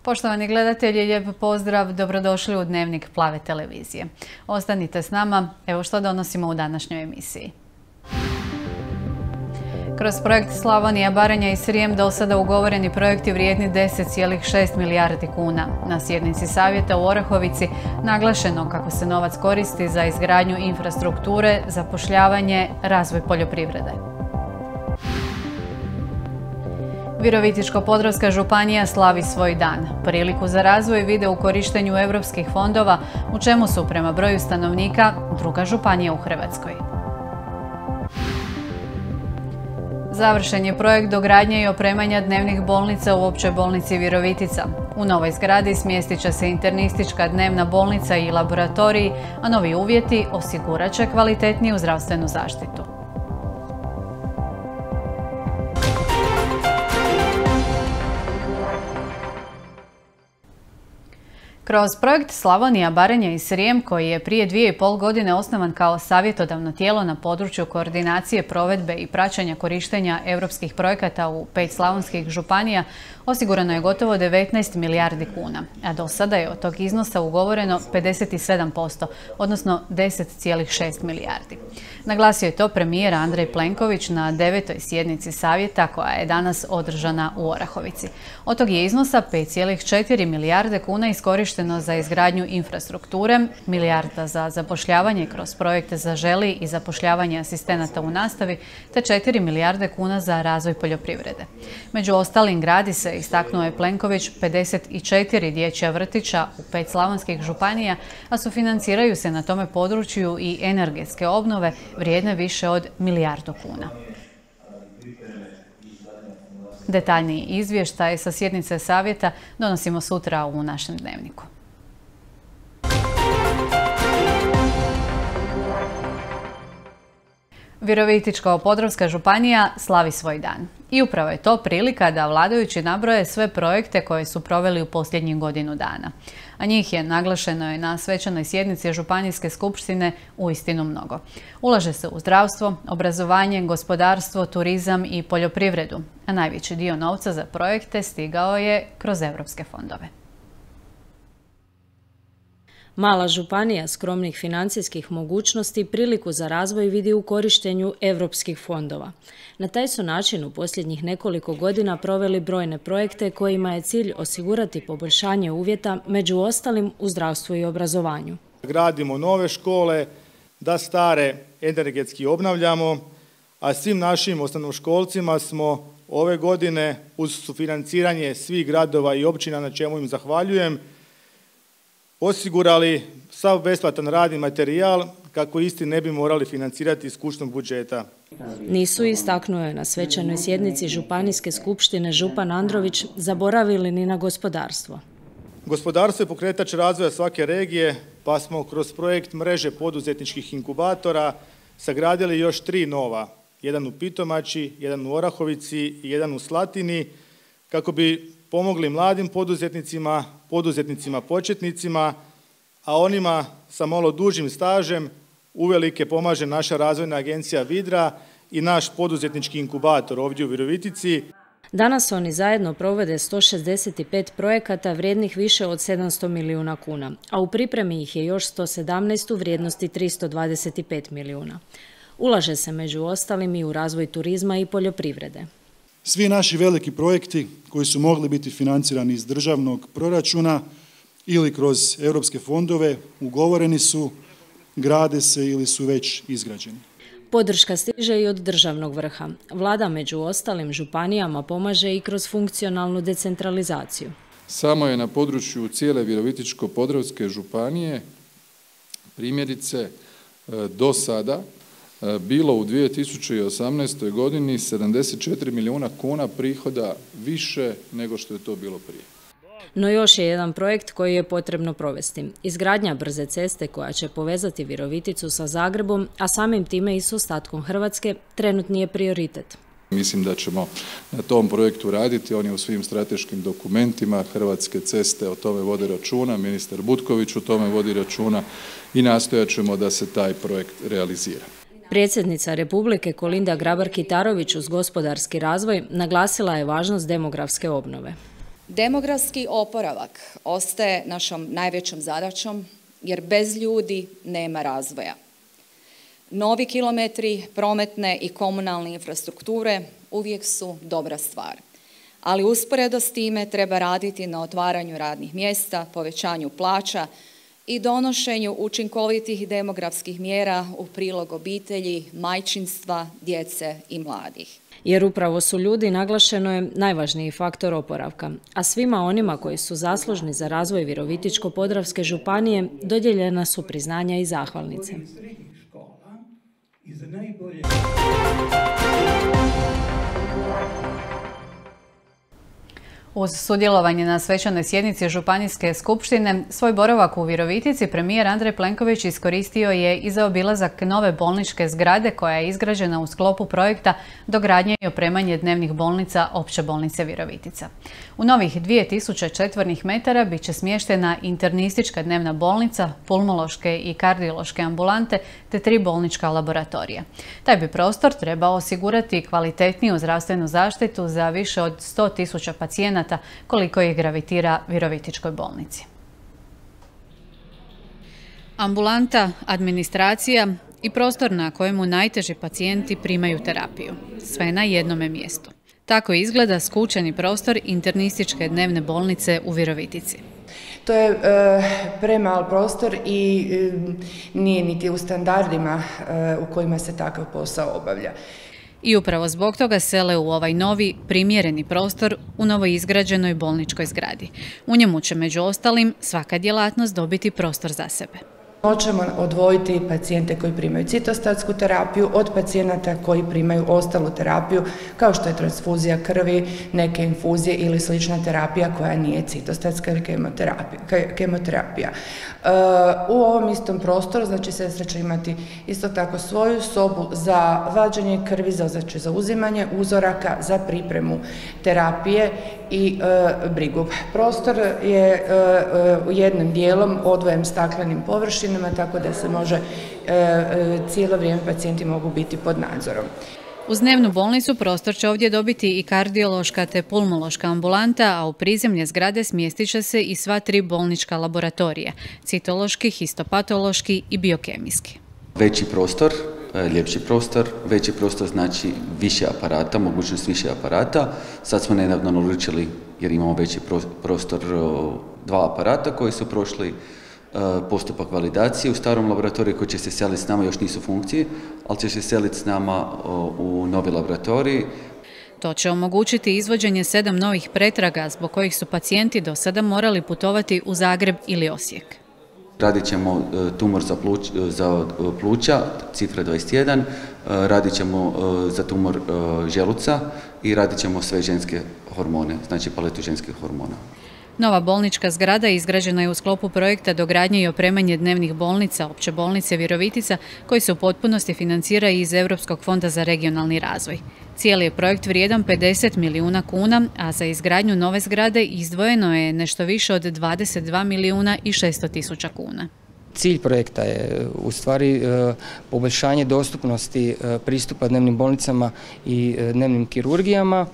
Poštovani gledatelji, lijep pozdrav, dobrodošli u Dnevnik Plave televizije. Ostanite s nama, evo što donosimo u današnjoj emisiji. Kroz projekt Slavonija, Baranja i Srijem do sada ugovoreni projekti vrijedni 10,6 milijardi kuna. Na sjednici savjeta u Orahovici naglašeno kako se novac koristi za izgradnju infrastrukture, zapošljavanje, razvoj poljoprivrede. Virovitičko-podravska županija slavi svoj dan. Priliku za razvoj vide u korištenju europskih fondova, u čemu su prema broju stanovnika druga županija u Hrvatskoj. Završen je projekt dogradnje i opremanja dnevnih bolnica u Općoj bolnici Virovitica. U novoj zgradi smjestit će se internistička dnevna bolnica i laboratoriji, a novi uvjeti osigurat će kvalitetniju zdravstvenu zaštitu. Kroz projekt Slavonija, Baranja i Srijem, koji je prije 2,5 godine osnovan kao savjetodavno tijelo na području koordinacije provedbe i praćenja korištenja europskih projekata u 5 slavonskih županija, osigurano je gotovo 19 milijardi kuna, a do sada je od tog iznosa ugovoreno 57%, odnosno 10,6 milijardi. Naglasio je to premijer Andrej Plenković na 9. sjednici savjeta koja je danas održana u Orahovici. Od tog je iznosa 5,4 milijarde kuna iskorišteno za izgradnju infrastrukture, milijarda za zapošljavanje kroz projekte Zaželi i zapošljavanje asistenata u nastavi, te 4 milijarde kuna za razvoj poljoprivrede. Među ostalim gradi se, istaknuo je Plenković, 54 dječja vrtića u 5 slavonskih županija, a sufinanciraju se na tome području i energetske obnove vrijedne više od milijardu kuna. Detaljniji izvještaj sa sjednice savjeta donosimo sutra u našem dnevniku. Virovitičko-podravska županija slavi svoj dan. I upravo je to prilika da vladajući nabroje sve projekte koje su proveli u posljednjih godinu dana. A njih je, naglašeno je na svečanoj sjednici Županijske skupštine, uistinu mnogo. Ulaže se u zdravstvo, obrazovanje, gospodarstvo, turizam i poljoprivredu, a najveći dio novca za projekte stigao je kroz europske fondove. Mala županija skromnih financijskih mogućnosti priliku za razvoj vidi u korištenju europskih fondova. Na taj su način u posljednjih nekoliko godina proveli brojne projekte kojima je cilj osigurati poboljšanje uvjeta, među ostalim u zdravstvu i obrazovanju. Gradimo nove škole, da stare energetski obnavljamo, a svim našim osnovnoškolcima smo ove godine uz sufinanciranje svih gradova i općina, na čemu im zahvaljujem, osigurali sav besplatan radni materijal kako isti ne bi morali financirati iz kućnog budžeta. Nisu, istaknuo je na svečanoj sjednici Županijske skupštine župan Andrović, zaboravili ni na gospodarstvo. Gospodarstvo je pokretač razvoja svake regije, pa smo kroz projekt mreže poduzetničkih inkubatora sagradili još 3 nova. Jedan u Pitomači, jedan u Orahovici i jedan u Slatini, kako bi pomogli mladim poduzetnicima, poduzetnicima početnicima, a onima sa malo dužim stažem uvelike pomaže naša razvojna agencija Vidra i naš poduzetnički inkubator ovdje u Virovitici. Danas oni zajedno provode 165 projekata vrijednih više od 700 milijuna kuna, a u pripremi ih je još 117 u vrijednosti 325 milijuna. Ulaže se među ostalim i u razvoj turizma i poljoprivrede. Svi naši veliki projekti koji su mogli biti financirani iz državnog proračuna ili kroz europske fondove ugovoreni su, grade se ili su već izgrađeni. Podrška stiže i od državnog vrha. Vlada među ostalim županijama pomaže i kroz funkcionalnu decentralizaciju. Samo je na području cijele Virovitičko-podravske županije primjerice do sada bilo u 2018. godini 74 milijuna kuna prihoda više nego što je to bilo prije. No još je jedan projekt koji je potrebno provesti. Izgradnja brze ceste koja će povezati Viroviticu sa Zagrebom, a samim time i s ostatkom Hrvatske, trenutni je prioritet. Mislim da ćemo na tom projektu raditi, on je u svim strateškim dokumentima, Hrvatske ceste o tome vode računa, ministar Butković o tome vodi računa i nastojat ćemo da se taj projekt realizira. Predsjednica Republike Kolinda Grabar-Kitarović uz gospodarski razvoj naglasila je važnost demografske obnove. Demografski oporavak ostaje našom najvećom zadaćom jer bez ljudi nema razvoja. Novi kilometri prometne i komunalne infrastrukture uvijek su dobra stvar, ali usporedo s time treba raditi na otvaranju radnih mjesta, povećanju plaća i donošenju učinkovitih demografskih mjera u prilog obitelji, majčinstva, djece i mladih. Jer upravo su ljudi, naglašeno je, najvažniji faktor oporavka, a svima onima koji su zaslužni za razvoj Virovitičko-podravske županije dodijeljena su priznanja i zahvalnice. Uz sudjelovanje na svečanoj sjednici Županijske skupštine, svoj boravak u Virovitici premijer Andrej Plenković iskoristio je i za obilazak nove bolničke zgrade koja je izgrađena u sklopu projekta dogradnje i opremanje dnevnih bolnica Opće bolnice Virovitica. U novih 2000 četvornih metara bit će smještena internistička dnevna bolnica, pulmološke i kardiološke ambulante te 3 bolnička laboratorija. Taj bi prostor trebao osigurati kvalitetniju zdravstvenu zaštitu za više od 100.000 pacijenata koliko ih gravitira Virovitičkoj bolnici. Ambulanta, administracija i prostor na kojemu najteži pacijenti primaju terapiju. Sve na jednome mjestu. Tako izgleda skučeni prostor internističke dnevne bolnice u Virovitici. To je premal prostor i nije niti u standardima u kojima se takav posao obavlja. I upravo zbog toga sele u ovaj novi, primjereni prostor u novoizgrađenoj bolničkoj zgradi. U njemu će među ostalim svaka djelatnost dobiti prostor za sebe. Hoćemo odvojiti pacijente koji primaju citostatsku terapiju od pacijenata koji primaju ostalu terapiju, kao što je transfuzija krvi, neke infuzije ili slična terapija koja nije citostatska ili kemoterapija. U ovom istom prostoru, znači sestra će imati isto tako svoju sobu za vađenje krvi, znači za uzimanje uzoraka, za pripremu terapije i brigu. Prostor je jednim dijelom odvojen staklenim površinama, tako da se može cijelo vrijeme pacijenti mogu biti pod nadzorom. Uz dnevnu bolnicu prostor će ovdje dobiti i kardiološka te pulmološka ambulanta, a u prizemlje zgrade smjestit će se i sva 3 bolnička laboratorija, citološki, histopatološki i biokemijski. Veći prostor, ljepši prostor, veći prostor znači više aparata, mogućnost više aparata. Sad smo nedavno naručili, jer imamo veći prostor, 2 aparata koji su prošli postupak validacije u starom laboratoriju koji će se seliti s nama, još nisu funkcije, ali će se seliti s nama u novi laboratorij. To će omogućiti izvođenje 7 novih pretraga zbog kojih su pacijenti do sada morali putovati u Zagreb ili Osijek. Radit ćemo tumor za pluća, cifra 21, radit ćemo za tumor želuca i radit ćemo sve ženske hormone, znači paletu ženskih hormona. Nova bolnička zgrada izgrađena je u sklopu projekta dogradnje i opremanje dnevnih bolnica Opće bolnice Virovitica, koji se u potpunosti financira iz Europskog fonda za regionalni razvoj. Cijeli je projekt vrijedan 50 milijuna kuna, a za izgradnju nove zgrade izdvojeno je nešto više od 22 milijuna i 600 tisuća kuna. Cilj projekta je u stvari poboljšanje dostupnosti pristupa dnevnim bolnicama i dnevnim kirurgijama,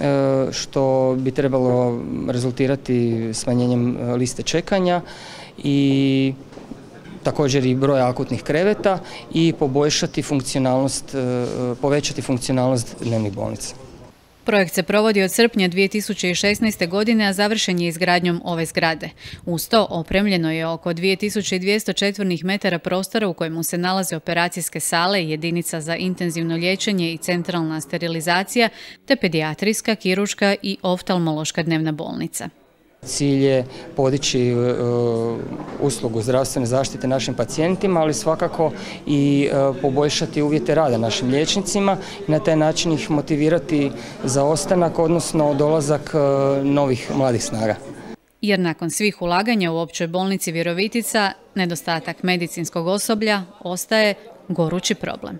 što bi trebalo rezultirati smanjenjem liste čekanja i također i broja akutnih kreveta i poboljšati funkcionalnost, povećati funkcionalnost dnevnih bolnica. Projekt se provodi od srpnja 2016. godine, a završen je izgradnjom ove zgrade. Uz to opremljeno je oko 2200 četvornih metara prostora u kojemu se nalaze operacijske sale, jedinica za intenzivno liječenje i centralna sterilizacija, te pedijatrijska, kirurška i oftalmološka dnevna bolnica. Cilj je podići uslugu zdravstvene zaštite našim pacijentima, ali svakako i poboljšati uvjete rada našim liječnicima i na taj način ih motivirati za ostanak, odnosno dolazak novih mladih snaga. Jer nakon svih ulaganja u Općoj bolnici Virovitica, nedostatak medicinskog osoblja ostaje gorući problem.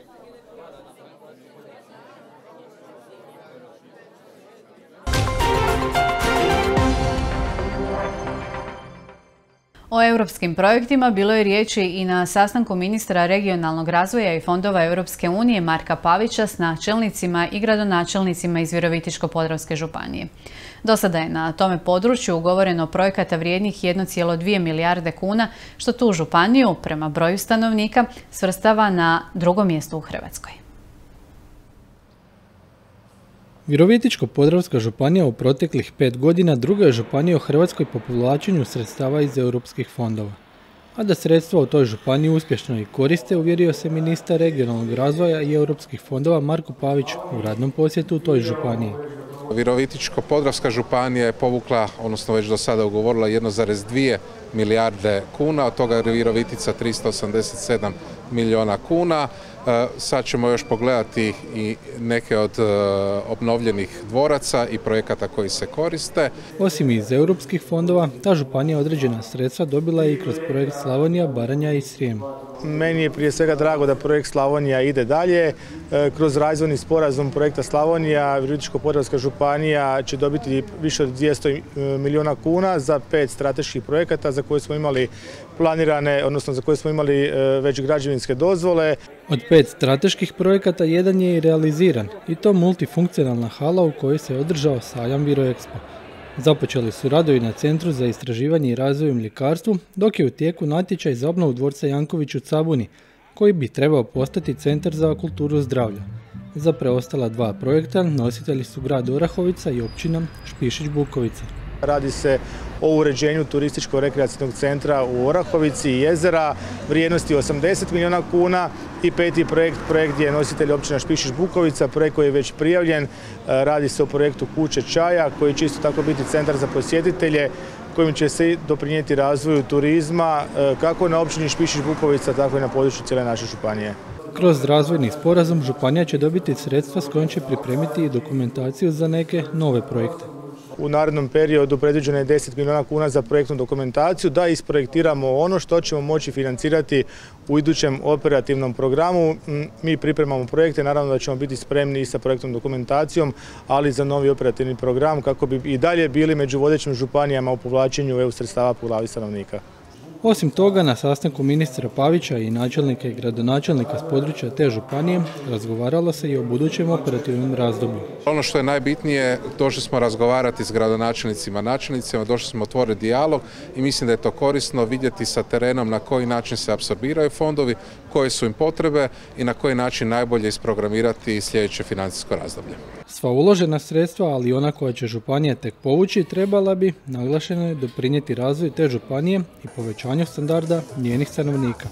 O europskim projektima bilo je riječi i na sastanku ministra regionalnog razvoja i fondova Europske unije Marka Pavića s načelnicima i gradonačelnicima iz Virovitičko-podravske županije. Do sada je na tome području ugovoreno projekata vrijednih 1,2 milijarde kuna, što tu županiju, prema broju stanovnika, svrstava na drugo mjesto u Hrvatskoj. Virovitičko-podravska županija u proteklih 5 godina druga je županija u Hrvatskoj po povlačenju sredstava iz europskih fondova. A da sredstva u toj županiji uspješno i koriste, uvjerio se ministar regionalnog razvoja i europskih fondova Marko Pavić u radnom posjetu u toj županiji. Virovitičko-podravska županija je povukla, odnosno već do sada ugovorila 1,2 milijarde kuna, od toga Virovitica 387 milijuna kuna. Sad ćemo još pogledati i neke od obnovljenih dvoraca i projekata koji se koriste. Osim iz europskih fondova, ta županija određena sredstva dobila je i kroz projekt Slavonija, Baranja i Srijem. Meni je prije svega drago da projekt Slavonija ide dalje. Kroz razvojni sporazum projekta Slavonija, Virovitičko-podravska županija će dobiti više od 200 milijuna kuna za 5 strateških projekata za koje smo imali planirane, odnosno za koje smo imali već građevinske dozvole. Od 5 strateških projekata jedan je i realiziran, i to multifunkcionalna hala u kojoj se održao sajam Viroexpo. Započeli su radovi na Centru za istraživanje i razvoj u mljekarstvu, dok je u tijeku natječaj za obnovu dvorca Janković u Cabuni, koji bi trebao postati centar za kulturu zdravlja. Za preostala 2 projekta nositelji su grad Orahovica i općina Špišić-Bukovica. Radi se o uređenju turističko-rekreacijnog centra u Orahovici i jezera vrijednosti 80 milijuna kuna i 5. projekt je nositelj općina Špišić-Bukovica, projekt koji je već prijavljen. Radi se o projektu Kuće čaja koji će isto tako biti centar za posjetitelje kojim će se doprinijeti razvoju turizma kako na općini Špišić-Bukovica tako i na području cijele naše županije. Kroz razvojni sporazum županija će dobiti sredstva s kojim će pripremiti i dokumentaciju za neke nove projekte. U narednom periodu predviđeno je 10 milijuna kuna za projektnu dokumentaciju da isprojektiramo ono što ćemo moći financirati u idućem operativnom programu. Mi pripremamo projekte, naravno da ćemo biti spremni i sa projektnom dokumentacijom, ali za novi operativni program kako bi i dalje bili među vodećim županijama u povlačenju EU sredstava po glavi stanovnika. Osim toga, na sastanku ministra Pavića i načelnika i gradonačelnika s područja te županije razgovaralo se i o budućem operativnom razdoblju. Ono što je najbitnije, došli smo razgovarati s gradonačelnicima, načelnicima, došli smo otvoriti dijalog i mislim da je to korisno vidjeti sa terenom na koji način se apsorbiraju fondovi, koje su im potrebe i na koji način najbolje isprogramirati sljedeće financijsko razdoblje. Sva uložena sredstva, ali i ona koja će županija tek povući, trebala bi, naglašeno je, doprinijeti razvoju te županije i povećanju standarda njenih stanovnika.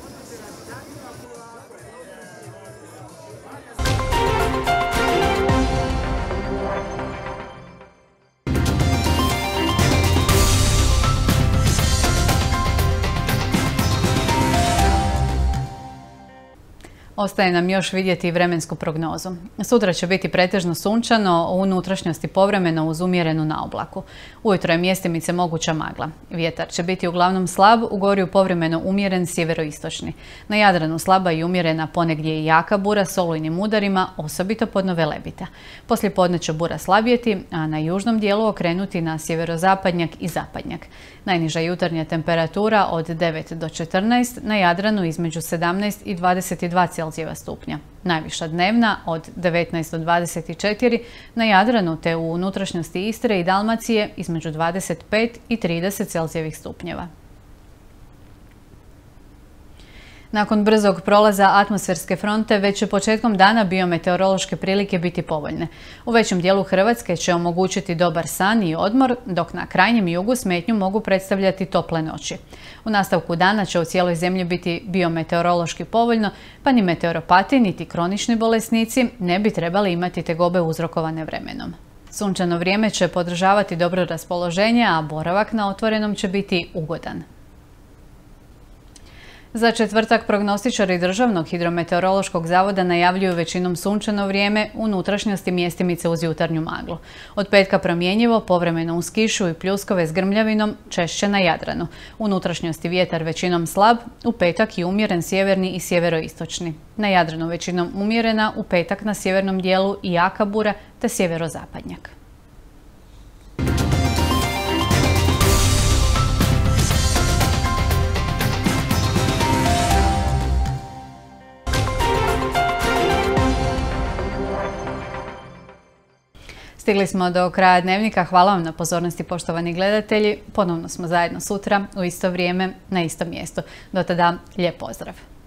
Ostaje nam još vidjeti vremensku prognozu. Sutra će biti pretežno sunčano, u unutrašnjosti povremeno uz umjerenu naoblaku. Ujutro je mjestimice moguća magla. Vjetar će biti uglavnom slab, u Gorju povremeno umjeren sjeveroistočni. Na Jadranu slaba i umjerena ponegdje i jaka bura s olujnim udarima, osobito podno Velebita. Poslije podne će bura slabjeti, a na južnom dijelu okrenuti na sjeverozapadnjak i zapadnjak. Najniža jutarnja temperatura od 9 do 14, na Jadranu između 17 i 22 Celzijeva stupnja. Najviša dnevna od 19 do 24, na Jadranu te u unutrašnjosti Istre i Dalmacije između 25 i 30 Celzijevih stupnjeva. Nakon brzog prolaza atmosferske fronte, već će početkom dana biometeorološke prilike biti povoljne. U većem dijelu Hrvatske će omogućiti dobar san i odmor, dok na krajnjem jugu smetnju mogu predstavljati tople noći. U nastavku dana će u cijeloj zemlji biti biometeorološki povoljno, pa ni meteoropati niti kronični bolesnici ne bi trebali imati tegobe uzrokovane vremenom. Sunčano vrijeme će podržavati dobro raspoloženje, a boravak na otvorenom će biti ugodan. Za četvrtak prognostičari Državnog hidrometeorološkog zavoda najavljuju većinom sunčano vrijeme, u unutrašnjosti mjestimice uz jutarnju maglu. Od petka promjenjivo, povremeno uz kišu i pljuskove s grmljavinom, češće na Jadranu. U unutrašnjosti vjetar većinom slab, u petak i umjeren sjeverni i sjeveroistočni. Na Jadranu većinom umjerena, u petak na sjevernom dijelu i jaka bura te sjeverozapadnjak. S Stigli smo do kraja dnevnika. Hvala vam na pozornosti, poštovani gledatelji. Ponovno smo zajedno sutra u isto vrijeme na istom mjestu. Do tada, lijep pozdrav.